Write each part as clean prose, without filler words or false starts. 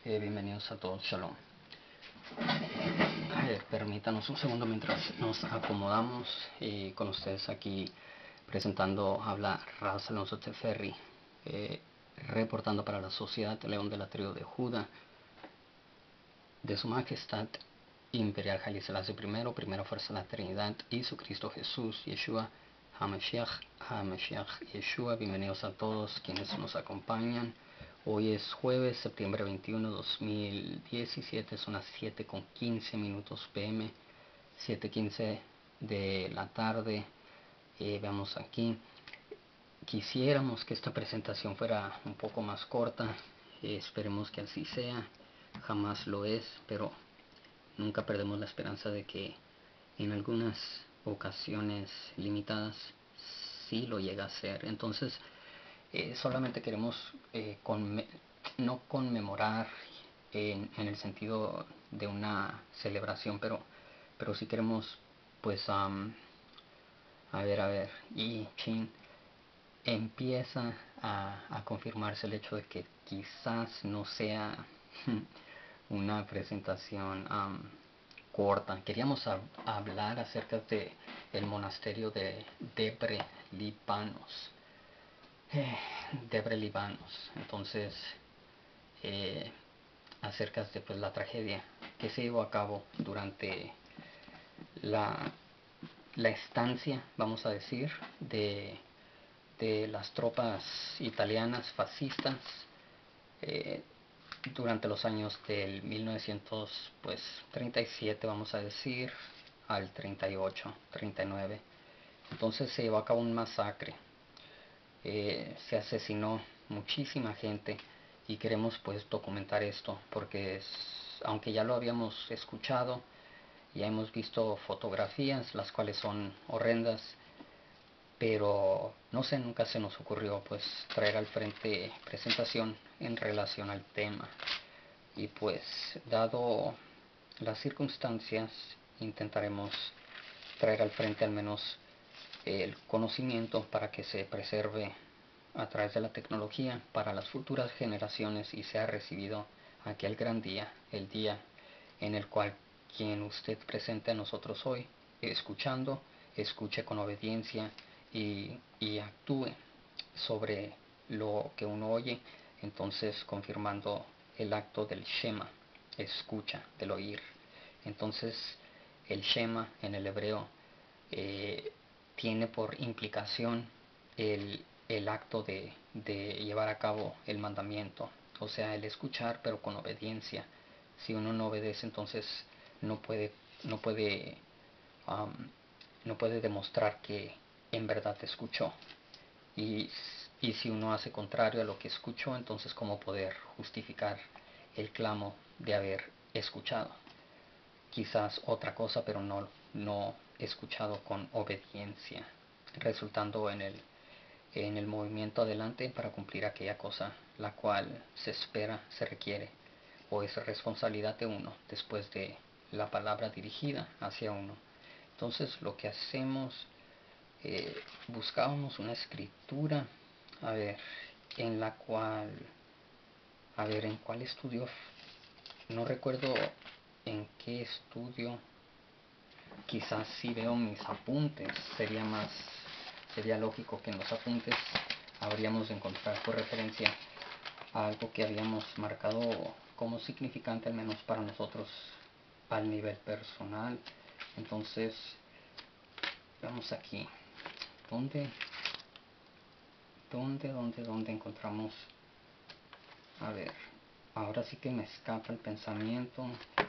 Bienvenidos a todos, Shalom. Permítanos un segundo mientras nos acomodamos con ustedes aquí presentando, habla Raz Alonso Teferri, reportando para la Sociedad de León de la tribu de Judá, de su Majestad Imperial Haile Selassie I, primera fuerza de la Trinidad, y su Cristo Jesús, Yeshua HaMashiach Yeshua. Bienvenidos a todos quienes nos acompañan. Hoy es jueves, septiembre 21, 2017, son las 7:15 PM, 7:15 de la tarde. Veamos aquí, quisiéramos que esta presentación fuera un poco más corta, esperemos que así sea, jamás lo es, pero nunca perdemos la esperanza de que en algunas ocasiones limitadas sí lo llega a ser. Entonces, solamente queremos no conmemorar en el sentido de una celebración, pero sí queremos, pues, y Chin, empieza a confirmarse el hecho de que quizás no sea una presentación corta. Queríamos hablar acerca de el monasterio de Debre Libanos. Debre Libanos. Entonces, acerca de pues, la tragedia que se llevó a cabo durante la estancia, vamos a decir, de las tropas italianas fascistas durante los años del 1937, vamos a decir, al 38, 39. Entonces se llevó a cabo un masacre, se asesinó muchísima gente y queremos pues documentar esto porque aunque ya lo habíamos escuchado, ya hemos visto fotografías las cuales son horrendas, pero no sé, nunca se nos ocurrió pues traer al frente presentación en relación al tema. Y pues dado las circunstancias intentaremos traer al frente al menos el conocimiento para que se preserve a través de la tecnología para las futuras generaciones y sea recibido aquel gran día, el día en el cual quien usted presente a nosotros hoy, escuchando, escuche con obediencia y actúe sobre lo que uno oye, entonces confirmando el acto del Shema, escucha, del oír. Entonces el Shema en el hebreo tiene por implicación el acto de llevar a cabo el mandamiento, o sea, el escuchar pero con obediencia. Si uno no obedece, entonces no puede, no puede, um, no puede demostrar que en verdad escuchó. Y, y si uno hace contrario a lo que escuchó, entonces cómo poder justificar el clamo de haber escuchado. Quizás otra cosa, pero no escuchado con obediencia, resultando en el movimiento adelante para cumplir aquella cosa la cual se espera, se requiere o es responsabilidad de uno después de la palabra dirigida hacia uno. Entonces lo que hacemos, buscábamos una escritura, a ver, en la cual, en cuál estudio, no recuerdo en qué estudio, quizás si veo mis apuntes, sería lógico que en los apuntes habríamos de encontrar por referencia a algo que habíamos marcado como significante, al menos para nosotros, al nivel personal. Entonces, vamos aquí. ¿Dónde encontramos? A ver, ahora sí que me escapa el pensamiento.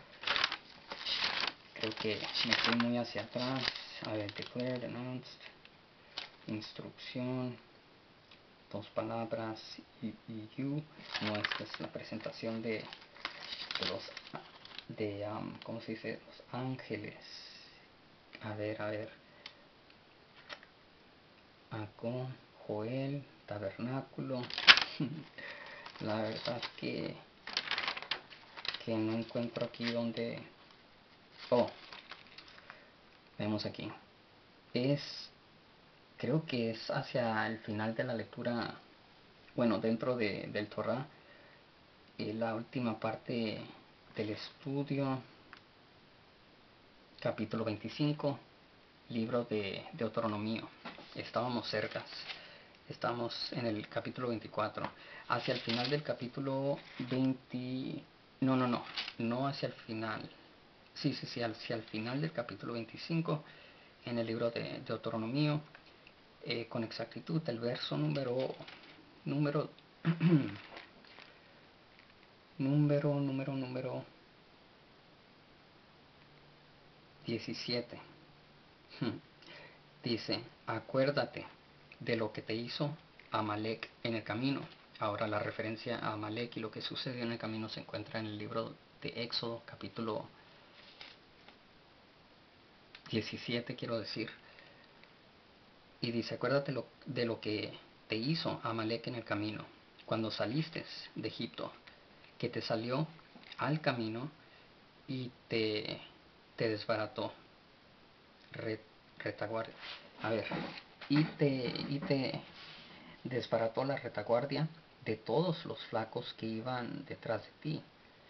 Creo que me fui muy hacia atrás. A ver, declared, announced, instrucción, dos palabras y you. No, esta es la presentación de los ¿cómo se dice? Los ángeles. A ver. Acón, Joel, tabernáculo. La verdad que no encuentro aquí donde. Oh, vemos aquí. Creo que es hacia el final de la lectura. Bueno, dentro del Torah, la última parte del estudio, capítulo 25, libro de Deuteronomio. Estábamos cerca, estamos en el capítulo 24. Hacia el final del capítulo 20, no hacia el final. Sí, hacia el final del capítulo 25, en el libro de Deuteronomio, con exactitud, el verso número número 17. Dice, acuérdate de lo que te hizo Amalek en el camino. Ahora la referencia a Amalek y lo que sucedió en el camino se encuentra en el libro de Éxodo, capítulo 17, quiero decir. Y dice, acuérdate de lo que te hizo Amalek en el camino, cuando saliste de Egipto, que te salió al camino y te desbarató. Retaguardia. A ver, y te desbarató la retaguardia de todos los flacos que iban detrás de ti,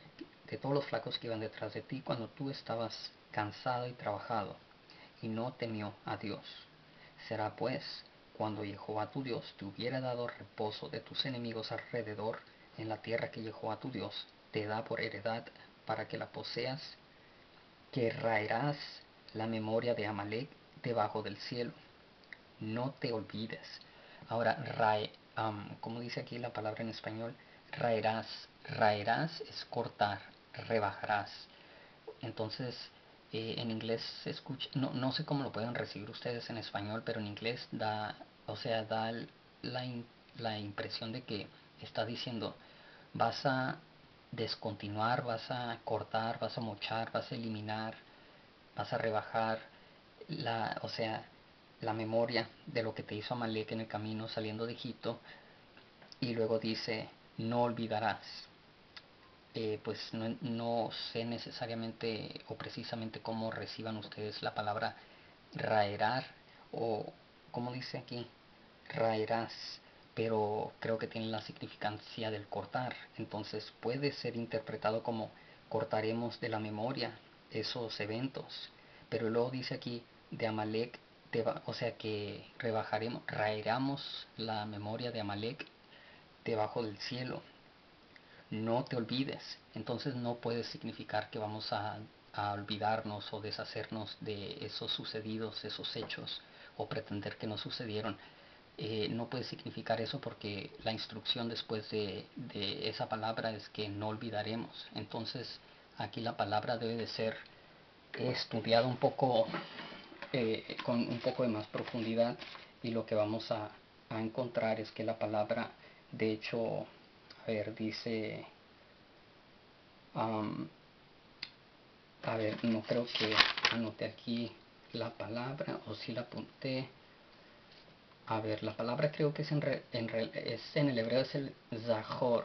cuando tú estabas cansado y trabajado, y no temió a Dios. Será pues, cuando Jehová tu Dios te hubiera dado reposo de tus enemigos alrededor, en la tierra que Jehová tu Dios te da por heredad para que la poseas, que raerás la memoria de Amalek debajo del cielo. No te olvides. Ahora, como dice aquí la palabra en español, raerás. Raerás es cortar, rebajarás. Entonces, en inglés se escucha, no sé cómo lo pueden recibir ustedes en español, pero en inglés da, o sea, da la, la impresión de que está diciendo, vas a descontinuar, vas a cortar, vas a mochar, vas a eliminar, vas a rebajar o sea, la memoria de lo que te hizo Amalek en el camino saliendo de Egipto. Y luego dice, no olvidarás. Pues no sé necesariamente o precisamente cómo reciban ustedes la palabra raerar, o como dice aquí, raerás, pero creo que tiene la significancia del cortar. Entonces puede ser interpretado como cortaremos de la memoria esos eventos. Pero luego dice aquí de Amalek, o sea que rebajaremos, raeramos la memoria de Amalek debajo del cielo. No te olvides. Entonces no puede significar que vamos a olvidarnos o deshacernos de esos sucedidos, esos hechos, o pretender que no sucedieron. No puede significar eso, porque la instrucción después de esa palabra es que no olvidaremos. Entonces aquí la palabra debe de ser estudiada un poco, con un poco de más profundidad, y lo que vamos a encontrar es que la palabra, de hecho, a ver, dice, a ver, no creo que anoté aquí la palabra, o si la apunté. A ver, la palabra creo que es en el hebreo es el zahor.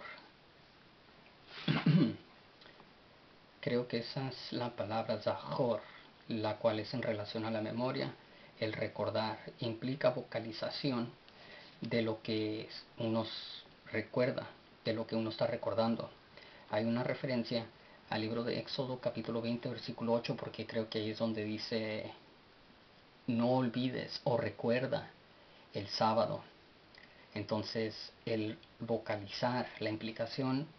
Creo que esa es la palabra zahor, la cual es en relación a la memoria, el recordar. Implica vocalización de lo que uno recuerda, de lo que uno está recordando. Hay una referencia al libro de Éxodo capítulo 20 versículo 8, porque creo que ahí es donde dice, no olvides o recuerda el sábado. Entonces el vocalizar, la implicación,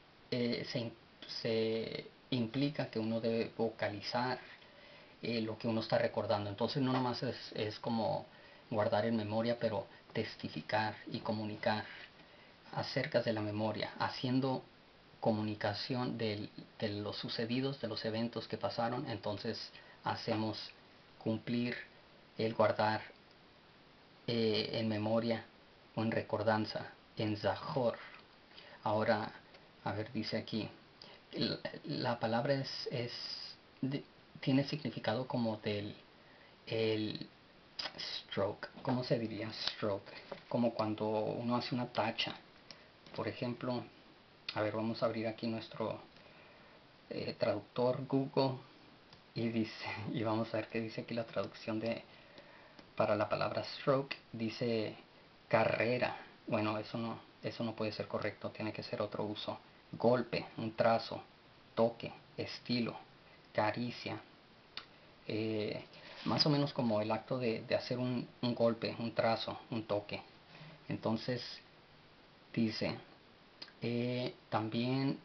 se implica que uno debe vocalizar lo que uno está recordando. Entonces no nomás es como guardar en memoria, pero testificar y comunicar acerca de la memoria, haciendo comunicación de los sucedidos, de los eventos que pasaron. Entonces hacemos cumplir el guardar en memoria o en recordanza, en zahor. Ahora, a ver, dice aquí, la palabra tiene significado como del el stroke. ¿Cómo se diría stroke? Como cuando uno hace una tacha. Por ejemplo, a ver, vamos a abrir aquí nuestro traductor Google, y dice, y vamos a ver qué dice aquí la traducción para la palabra stroke. Dice carrera. Bueno, eso no puede ser correcto, tiene que ser otro uso. golpe, un trazo, toque, estilo, caricia, más o menos como el acto de hacer un golpe, un trazo, un toque. Entonces dice también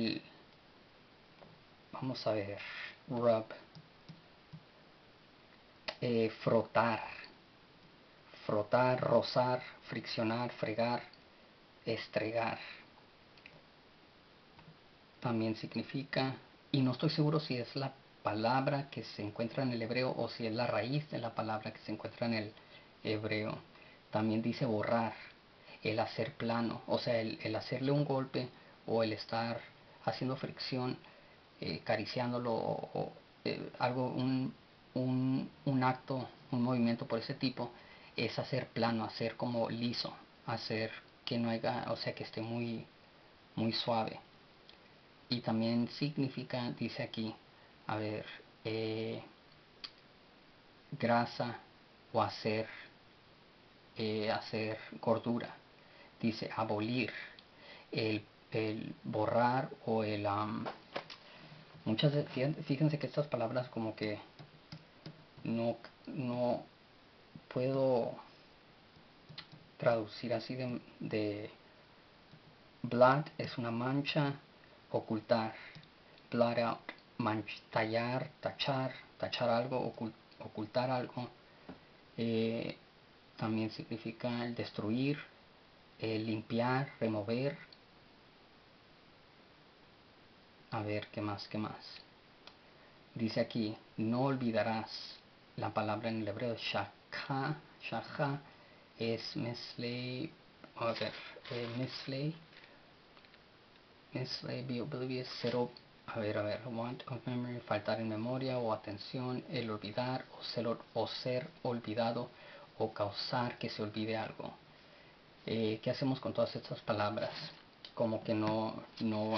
vamos a ver, rub, frotar, frotar, rozar, friccionar, fregar, estregar. También significa, y no estoy seguro si es la palabra que se encuentra en el hebreo o si es la raíz de la palabra que se encuentra en el hebreo. También dice borrar, el hacer plano, o sea, el hacerle un golpe o el estar haciendo fricción, acariciándolo o algo, un acto, un movimiento por ese tipo, es hacer plano, hacer como liso, hacer que no haya, o sea, que esté muy, muy suave. Y también significa, dice aquí, a ver, grasa o hacer gordura. Dice abolir, el borrar o el... fíjense que estas palabras como que no puedo traducir así de blot es una mancha, ocultar, blot out, tallar, tachar algo, ocultar algo. También significa el destruir, el limpiar, remover. A ver, ¿qué más? Dice aquí, no olvidarás. La palabra en el hebreo shakha es mislay, a ver, be oblivious, want of memory, faltar en memoria o atención, el olvidar o ser olvidado o causar que se olvide algo. ¿Qué hacemos con todas estas palabras? Como que no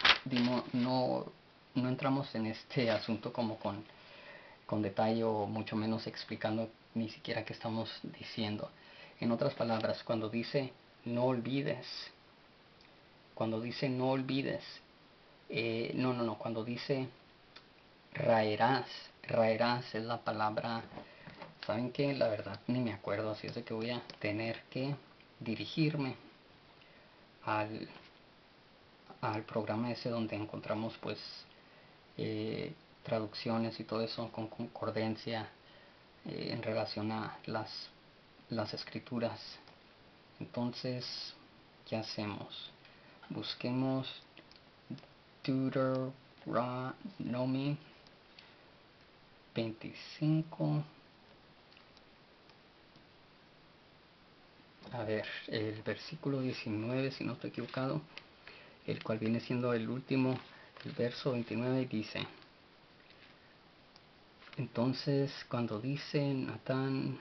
entramos en este asunto como con detalle o mucho menos explicando ni siquiera qué estamos diciendo. En otras palabras, cuando dice no olvides, cuando dice no olvides, cuando dice raerás es la palabra, ¿saben qué? La verdad ni me acuerdo, así es de que voy a tener que dirigirme al programa ese donde encontramos pues traducciones y todo eso con concordancia en relación a las escrituras. Entonces, ¿qué hacemos? Busquemos Deuteronomy 25. A ver, el versículo 19, si no estoy equivocado, el cual viene siendo el último, el verso 29 dice: entonces cuando dice Natán,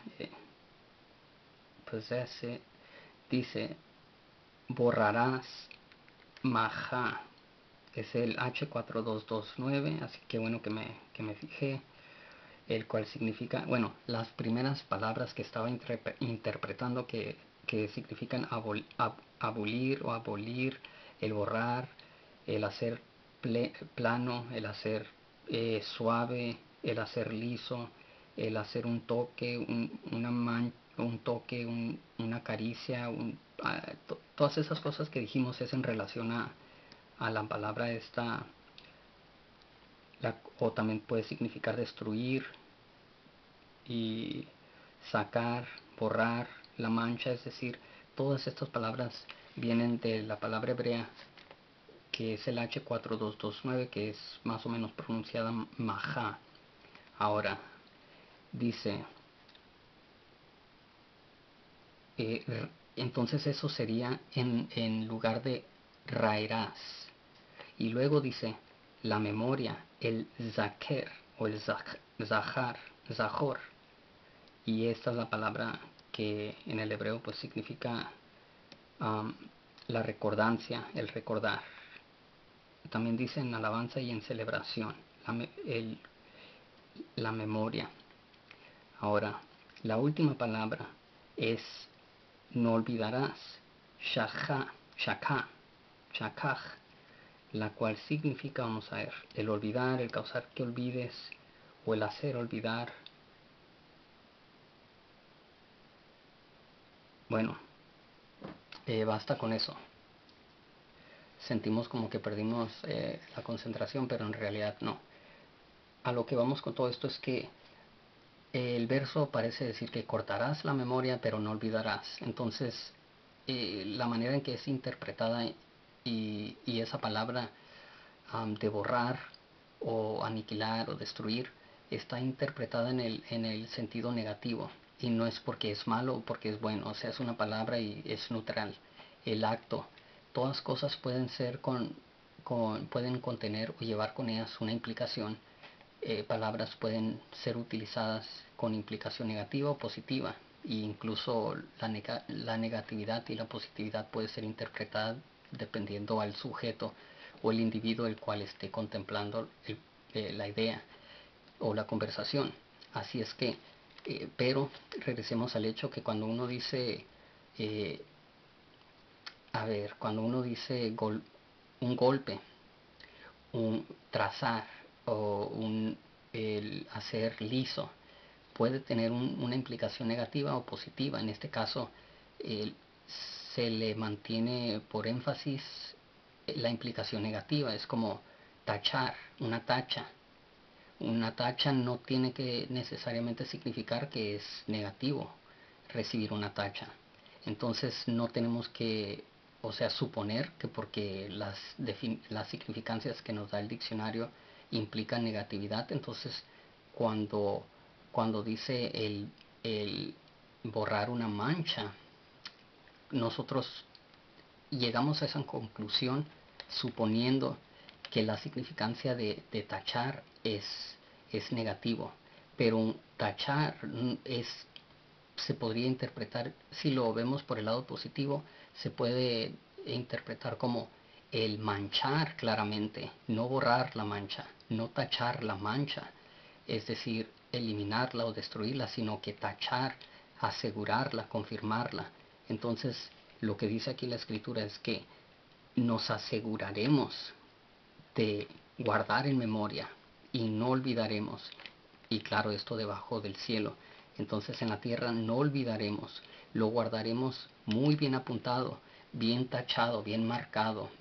dice, borrarás Maja, es el H4229, así que bueno que me fijé, el cual significa, bueno, las primeras palabras que estaba interpretando que significan abolir o abolir, el borrar, el hacer plano, el hacer suave, el hacer liso, el hacer un toque, un toque, una caricia, todas esas cosas que dijimos es en relación a la palabra esta, o también puede significar destruir y sacar, borrar, la mancha, es decir, todas estas palabras vienen de la palabra hebrea que es el H4229, que es más o menos pronunciada Maja. Ahora, dice, entonces eso sería en lugar de raerás. Y luego dice, la memoria, el zaker o el zahor. Y esta es la palabra que en el hebreo pues significa la recordancia, el recordar. También dice en alabanza y en celebración, la memoria. Ahora, la última palabra es no olvidarás, shakha, shakaj. la cual significa, vamos a ver, el olvidar, el causar que olvides o el hacer olvidar. Bueno, basta con eso. Sentimos como que perdimos la concentración, pero en realidad no. A lo que vamos con todo esto es que el verso parece decir que cortarás la memoria, pero no olvidarás. Entonces, la manera en que es interpretada y esa palabra de borrar o aniquilar o destruir está interpretada en el sentido negativo, y no es porque es malo o porque es bueno, o sea, es una palabra y es neutral. El acto, todas cosas pueden ser pueden contener o llevar con ellas una implicación. Palabras pueden ser utilizadas con implicación negativa o positiva, e incluso la negatividad y la positividad puede ser interpretada dependiendo al sujeto o el individuo el cual esté contemplando la idea o la conversación. Así es que, pero regresemos al hecho que cuando uno dice, eh, cuando uno dice un golpe, un trazar o el hacer liso, puede tener una implicación negativa o positiva. En este caso, se le mantiene por énfasis la implicación negativa. Es como tachar, una tacha. Una tacha no tiene que necesariamente significar que es negativo recibir una tacha. Entonces no tenemos que, o sea, suponer que porque las significancias que nos da el diccionario implican negatividad, entonces cuando, cuando dice el borrar una mancha, nosotros llegamos a esa conclusión suponiendo que la significancia de tachar es negativo, pero un tachar se podría interpretar, si lo vemos por el lado positivo, se puede interpretar como el manchar claramente, no borrar la mancha, no tachar la mancha, es decir, eliminarla o destruirla, sino que tachar, asegurarla, confirmarla. Entonces, lo que dice aquí la escritura es que nos aseguraremos de guardar en memoria y no olvidaremos. Y claro, esto debajo del cielo. Entonces en la tierra no olvidaremos, lo guardaremos muy bien apuntado, bien tachado, bien marcado,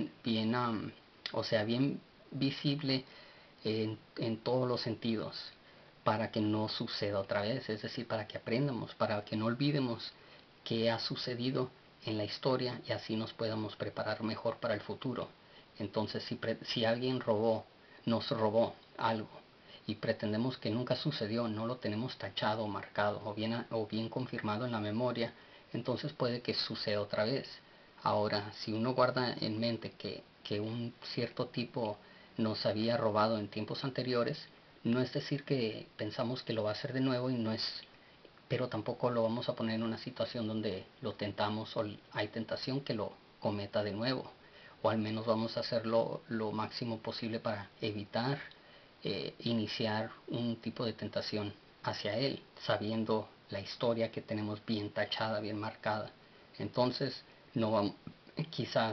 o sea, bien visible en todos los sentidos, para que no suceda otra vez, es decir, para que aprendamos, para que no olvidemos qué ha sucedido en la historia y así nos podamos preparar mejor para el futuro. Entonces, si alguien nos robó algo y pretendemos que nunca sucedió, no lo tenemos tachado o marcado o bien confirmado en la memoria, entonces puede que suceda otra vez. Ahora, si uno guarda en mente que un cierto tipo nos había robado en tiempos anteriores, no es decir que pensamos que lo va a hacer de nuevo, y no es, pero tampoco lo vamos a poner en una situación donde lo tentamos o hay tentación que lo cometa de nuevo, o al menos vamos a hacerlo lo máximo posible para evitar iniciar un tipo de tentación hacia él, sabiendo la historia que tenemos bien tachada, bien marcada. Entonces, no vamos, quizás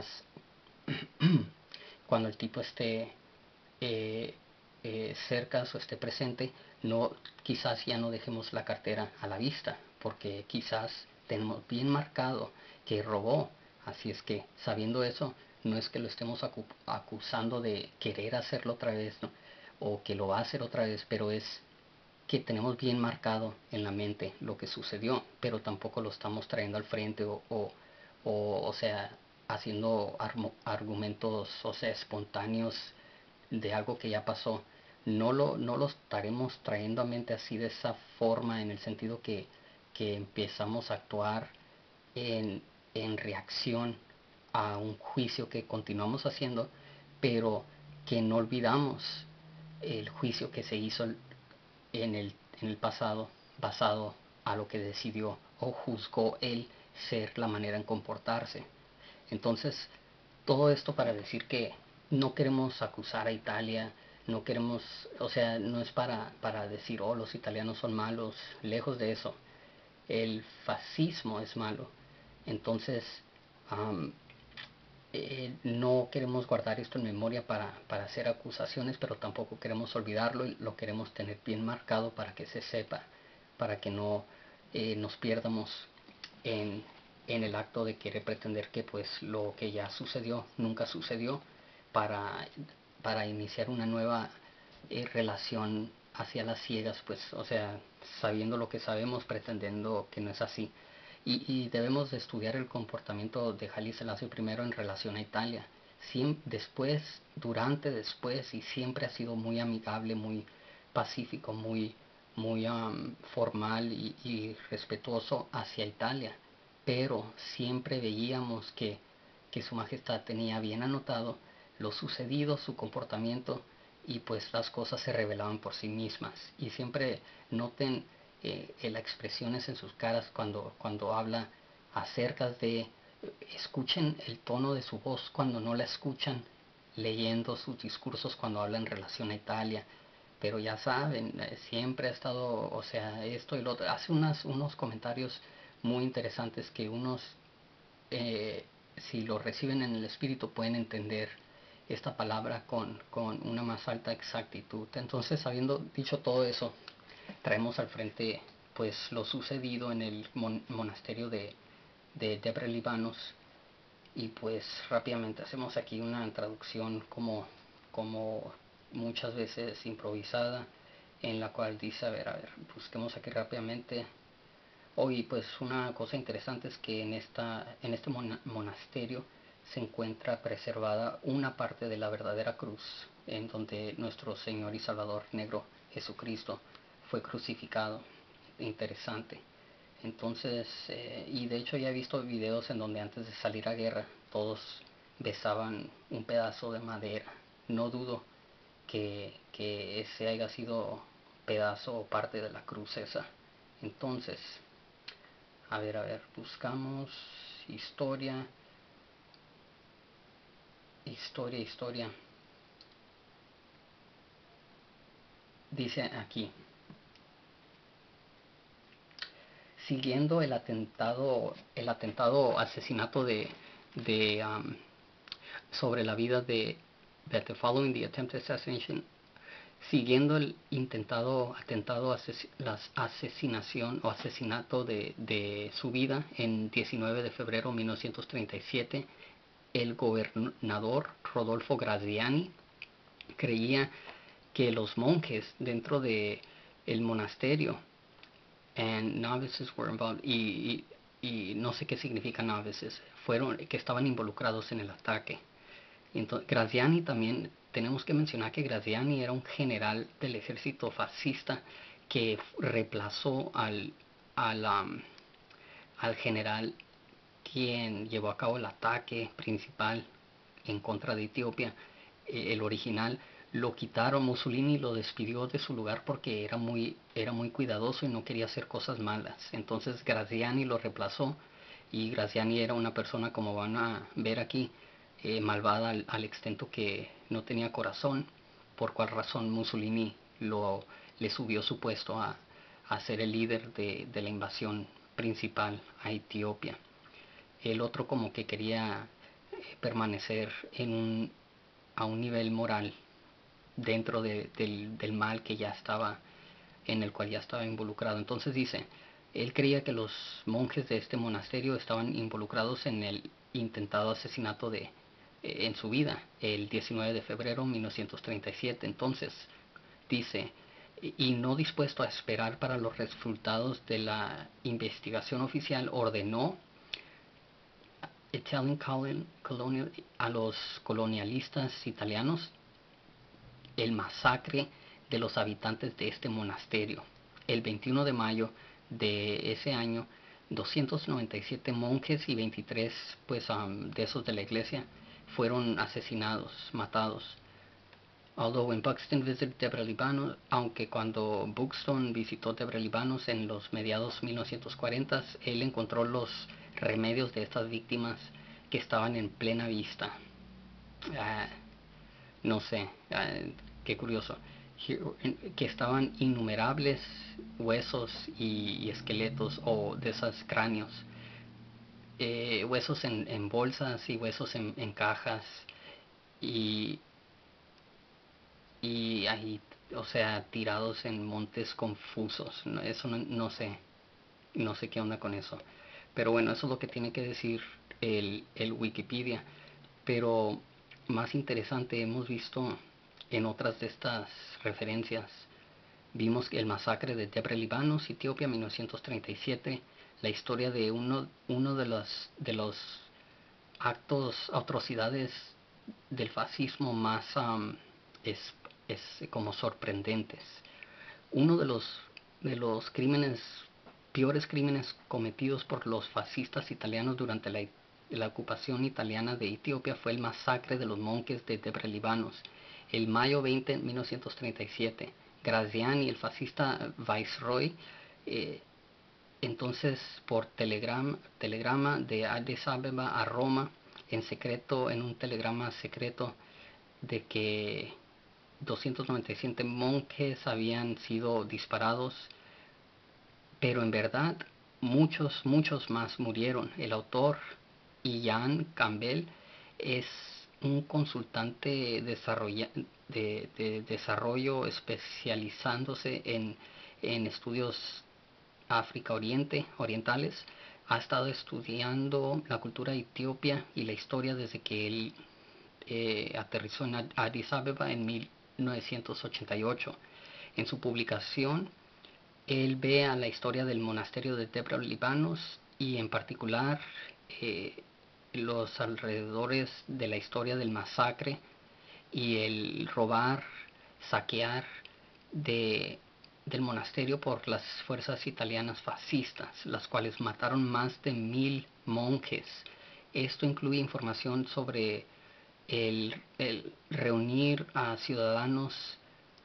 cuando el tipo esté eh, cerca o esté presente, no, quizás ya no dejemos la cartera a la vista, porque quizás tenemos bien marcado que robó. Así es que, sabiendo eso, no es que lo estemos acusando de querer hacerlo otra vez, ¿no? O que lo va a hacer otra vez, pero es que tenemos bien marcado en la mente lo que sucedió, pero tampoco lo estamos trayendo al frente o sea, haciendo argumentos, o sea, espontáneos de algo que ya pasó. No lo estaremos trayendo a mente así de esa forma, en el sentido que empezamos a actuar en, en reacción a un juicio que continuamos haciendo, pero que no olvidamos el juicio que se hizo en el pasado, basado a lo que decidió o juzgó él ser la manera en comportarse. Entonces, todo esto para decir que no queremos acusar a Italia, no queremos, o sea, no es para decir, oh, los italianos son malos, lejos de eso. El fascismo es malo. Entonces, no queremos guardar esto en memoria para hacer acusaciones, pero tampoco queremos olvidarlo y lo queremos tener bien marcado para que se sepa, para que no nos pierdamos en, en el acto de querer pretender que pues lo que ya sucedió nunca sucedió para, para iniciar una nueva relación hacia las ciegas, pues, o sea, sabiendo lo que sabemos, pretendiendo que no es así. Y debemos de estudiar el comportamiento de Haile Selassie primero en relación a Italia. Después, durante, después, y siempre ha sido muy amigable, muy pacífico, muy formal y respetuoso hacia Italia. Pero siempre veíamos que Su Majestad tenía bien anotado lo sucedido, su comportamiento, y pues las cosas se revelaban por sí mismas. Y siempre noten las expresiones en sus caras cuando habla acerca de, escuchen el tono de su voz cuando no la escuchan, leyendo sus discursos cuando habla en relación a Italia. Pero ya saben, siempre ha estado, o sea, esto y lo otro. Hace unos comentarios muy interesantes que unos, si lo reciben en el espíritu, pueden entender esta palabra con una más alta exactitud. Entonces, habiendo dicho todo eso, traemos al frente pues lo sucedido en el monasterio de Debre Libanos, y pues rápidamente hacemos aquí una traducción como muchas veces improvisada, en la cual dice, a ver, busquemos aquí rápidamente. Hoy pues una cosa interesante es que en este monasterio se encuentra preservada una parte de la verdadera cruz, en donde nuestro Señor y Salvador negro Jesucristo fue crucificado. Interesante. Entonces, y de hecho ya he visto videos en donde antes de salir a guerra todos besaban un pedazo de madera. No dudo que ese haya sido pedazo o parte de la cruz esa. Entonces, a ver, buscamos historia, historia. Dice aquí, siguiendo el atentado asesinato de sobre la vida de that the following the attempted assassination, siguiendo el intentado atentado asesinación o asesinato de su vida en 19 de febrero de 1937, el gobernador Rodolfo Graziani creía que los monjes dentro de el monasterio and novices were involved, y no sé qué significa novices, fueron que estaban involucrados en el ataque. Entonces, Graziani también, tenemos que mencionar que Graziani era un general del ejército fascista que reemplazó al general quien llevó a cabo el ataque principal en contra de Etiopía. El original lo quitaron, Mussolini lo despidió de su lugar porque era muy cuidadoso y no quería hacer cosas malas. Entonces Graziani lo reemplazó, y Graziani era una persona, como van a ver aquí, malvada al extento que no tenía corazón, por cual razón Mussolini le subió su puesto a ser el líder de la invasión principal a Etiopía. El otro como que quería permanecer a un nivel moral dentro del mal que ya estaba, en el cual ya estaba involucrado. Entonces dice, él creía que los monjes de este monasterio estaban involucrados en el intentado asesinato en su vida, el 19 de febrero de 1937. Entonces dice, y no dispuesto a esperar para los resultados de la investigación oficial, ordenó Italian colonial, a los colonialistas italianos el masacre de los habitantes de este monasterio. El 21 de mayo de ese año, 297 monjes y 23 pues, de esos de la iglesia fueron asesinados, matados. Although when Buxton visited Debre Libanos, aunque cuando Buxton visitó Debre Libanos en los mediados 1940, él encontró los remedios de estas víctimas que estaban en plena vista. Ah, no sé, qué curioso, que estaban innumerables huesos y esqueletos o de esos cráneos huesos en bolsas y huesos en cajas y, y ahí, o sea, tirados en montes confusos. Eso no sé, no sé qué onda con eso. Pero bueno, eso es lo que tiene que decir el Wikipedia. Pero más interesante, hemos visto en otras de estas referencias, vimos el masacre de Debre Libanos, Etiopía, 1937, la historia de uno de los actos, atrocidades del fascismo más es, es como sorprendentes. Uno de los crímenes, peores crímenes cometidos por los fascistas italianos durante la ocupación italiana de Etiopía fue el masacre de los monjes de Debre Libanos, el mayo 20 de 1937. Graziani, el fascista viceroy, eh, entonces por telegrama de Addis Abeba a Roma, en secreto, en un telegrama secreto, de que 297 monjes habían sido disparados, pero en verdad muchos más murieron. El autor, Ian Campbell, es un consultante de desarrollo especializándose en estudios África orientales. Ha estado estudiando la cultura etíope y la historia desde que él aterrizó en Addis Abeba en 1988. En su publicación, él ve a la historia del monasterio de Debre Libanos y en particular los alrededores de la historia del masacre y el robar, saquear de, del monasterio por las fuerzas italianas fascistas, las cuales mataron más de 1000 monjes. Esto incluye información sobre el reunir a ciudadanos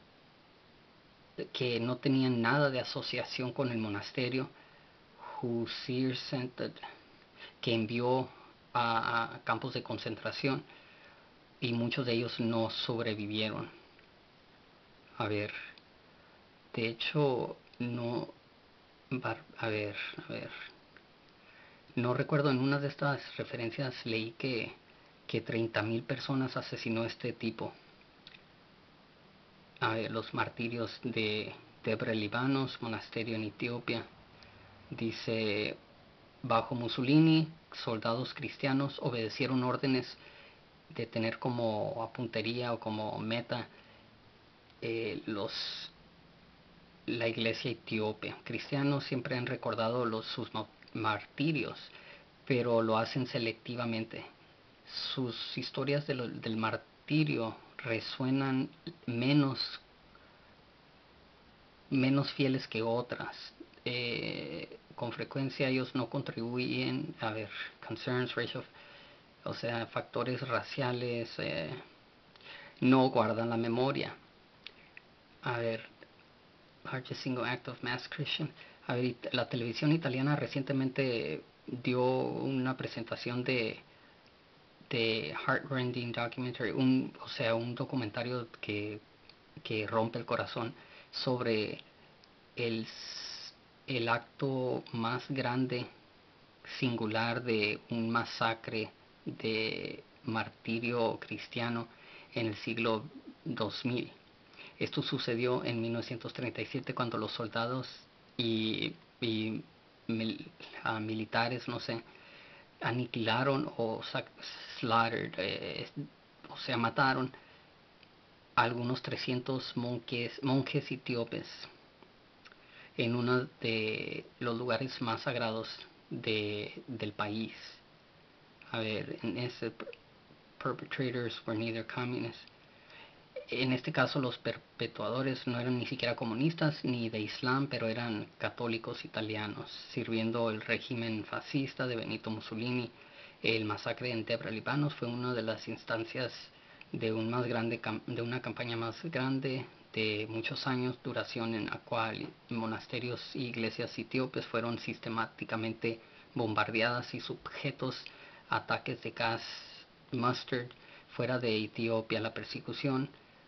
que no tenían nada de asociación con el monasterio, Husir Center, que envió a campos de concentración y muchos de ellos no sobrevivieron. A ver, de hecho, no, a ver, no recuerdo, en una de estas referencias leí que 30.000 personas asesinó este tipo. A ver, los martirios de Debre Libanos, monasterio en Etiopía. Dice, bajo Mussolini, soldados cristianos obedecieron órdenes de tener como puntería o como meta la iglesia etíope. Cristianos siempre han recordado sus martirios, pero lo hacen selectivamente. Sus historias del martirio resuenan menos fieles que otras. Con frecuencia ellos no contribuyen, a ver, concerns, racial, o sea, factores raciales, no guardan la memoria. A ver, largest single act of mass Christian. A ver, la televisión italiana recientemente dio una presentación de Heartrending Documentary, o sea, un documentario que rompe el corazón sobre el, el acto más grande, singular, de un masacre de martirio cristiano en el siglo 2000. Esto sucedió en 1937 cuando los soldados y militares, no sé, aniquilaron o slaughtered, o sea, mataron a algunos 300 monjes etíopes en uno de los lugares más sagrados del país. A ver, en ese perpetrators were neither communists. En este caso los perpetuadores no eran ni siquiera comunistas ni de Islam, pero eran católicos italianos, sirviendo el régimen fascista de Benito Mussolini. El masacre en Debre Libanos fue una de las instancias de una campaña más grande de muchos años duración, en la cual monasterios y iglesias etíopes fueron sistemáticamente bombardeadas y sujetos a ataques de gas mustard. Fuera de Etiopía, la persecución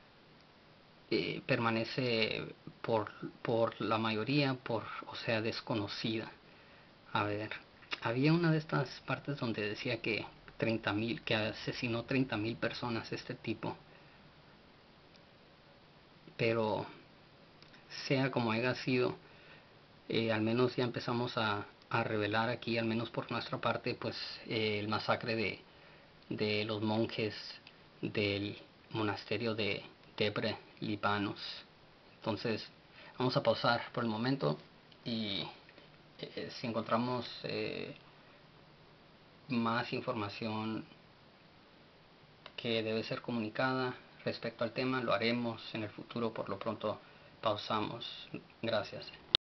permanece por la mayoría, o sea, desconocida. A ver, había una de estas partes donde decía que 30,000, que asesinó 30,000 personas este tipo. Pero sea como haya sido, al menos ya empezamos a revelar aquí, al menos por nuestra parte, pues el masacre de los monjes del monasterio de Debre Libanos. Entonces vamos a pausar por el momento y si encontramos más información que debe ser comunicada respecto al tema, lo haremos en el futuro. Por lo pronto pausamos. Gracias.